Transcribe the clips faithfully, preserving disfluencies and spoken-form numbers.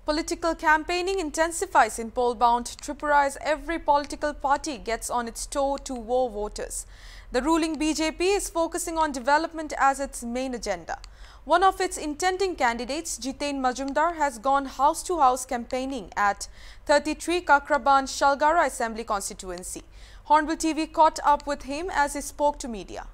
Political campaigning intensifies in poll-bound Tripura as every political party gets on its toe to woo voters. The ruling B J P is focusing on development as its main agenda. One of its intending candidates, Jitain Majumdar, has gone house to house campaigning at thirty-three Kakraban Shalgara Assembly constituency. Hornbill T V caught up with him as he spoke to media.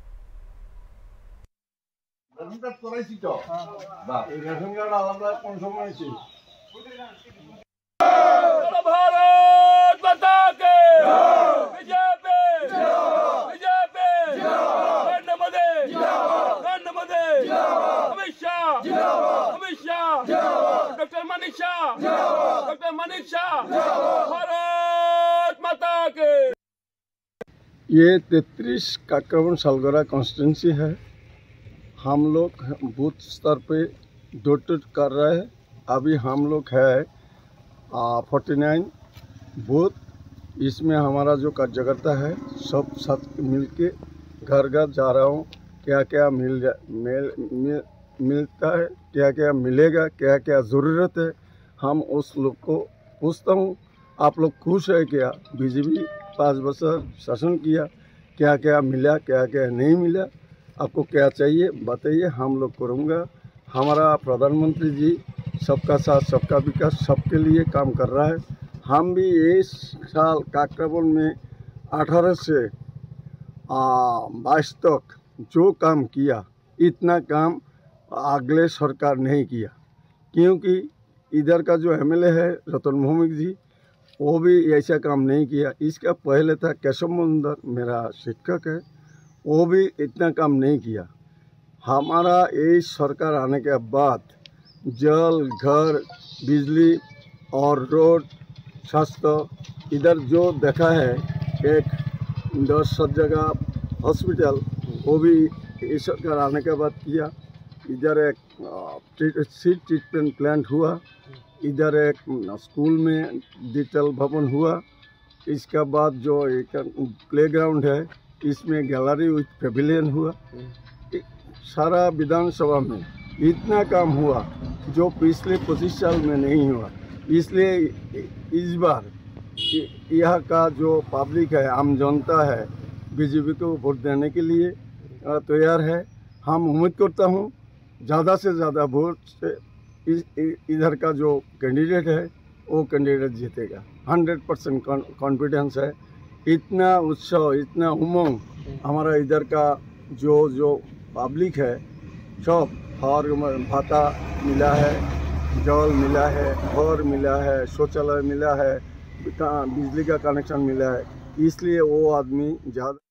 Bharat Mata के BJP BJP Narmade Narmade Amit Shah Amit Shah doctor Manish Shah doctor Manish Shah Bharat Mata के। ये तैंतीस काकराबान सालगरा constituency है। हम लोग booth स्तर पे door to कर रहे हैं। अभी हम लोग है फोर्टी नाइन बूथ। इसमें हमारा जो कार्यकर्ता है सब साथ मिलके घर घर जा रहा हूँ। क्या क्या मिल जा मिल, मिल मिलता है, क्या क्या मिलेगा, क्या क्या ज़रूरत है, हम उस लोग को पूछता हूँ। आप लोग खुश है क्या? बीजेपी पाँच बरस शासन किया, क्या क्या मिला, क्या क्या नहीं मिला, आपको क्या चाहिए बताइए, हम लोग करूँगा। हमारा प्रधानमंत्री जी सबका साथ सबका विकास सबके लिए काम कर रहा है। हम भी इस साल काकराबान में अठारह से बाईस तक जो काम किया, इतना काम अगले सरकार नहीं किया, क्योंकि इधर का जो एमएलए है रतन भौमिक जी, वो भी ऐसा काम नहीं किया। इसका पहले था केशव मंदर, मेरा शिक्षक है, वो भी इतना काम नहीं किया। हमारा ये सरकार आने के बाद जल, घर, बिजली और रोड, स्वास्थ्य, इधर जो देखा है एक दस सब जगह हॉस्पिटल, वो भी ये सरकार आने के बाद किया। इधर एक सीट ट्रीटमेंट प्लांट हुआ, इधर एक स्कूल में डिजिटल भवन हुआ। इसके बाद जो एक प्लेग्राउंड है, इसमें गैलरी विथ पेविलियन हुआ। सारा विधानसभा में इतना काम हुआ जो पिछले पच्चीस साल में नहीं हुआ। इसलिए इस बार यहाँ का जो पब्लिक है, आम जनता है, बीजेपी को वोट देने के लिए तैयार है। हम उम्मीद करता हूँ ज़्यादा से ज़्यादा वोट से इस इधर का जो कैंडिडेट है वो कैंडिडेट जीतेगा। हंड्रेड परसेंट कॉन्फिडेंस है। इतना उत्सव, इतना उमंग हमारा इधर का जो जो पब्लिक है, सब और भाता मिला है, जल मिला है, घर मिला है, शौचालय मिला है, बिजली का कनेक्शन मिला है। इसलिए वो आदमी ज़्यादा